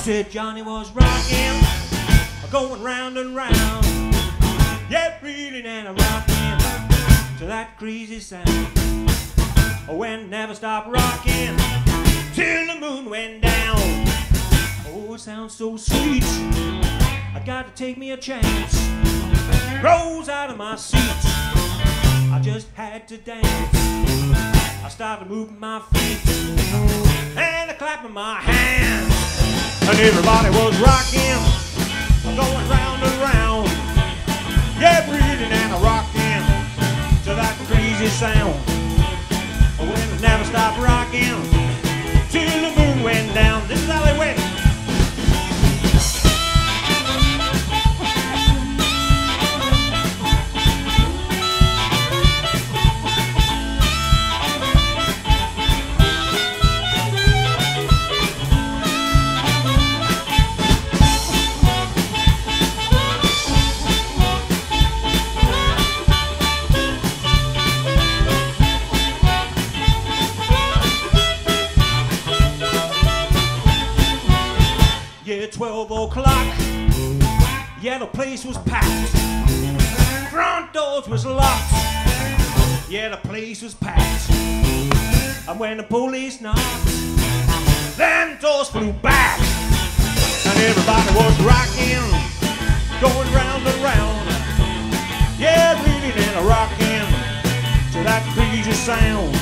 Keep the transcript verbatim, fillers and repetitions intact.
said Johnny was rocking, going round and round. Yeah, reeling and a rocking to that crazy sound. When it never stopped rocking till the moon went down. Oh, it sounds so sweet, I gotta take me a chance. Rose out of my seat, I just had to dance. I started moving my feet and I clapping my hands. And everybody was rocking, going round and round. Yeah, breathing and a rocking to that crazy sound. When it never stopped rocking till the moon went down. This is how they went. twelve o'clock, yeah, the place was packed. Front doors was locked, yeah, the place was packed. And when the police knocked, then doors flew back. And everybody was rocking, going round and round. Yeah, reading and a rocking to that crazy sound.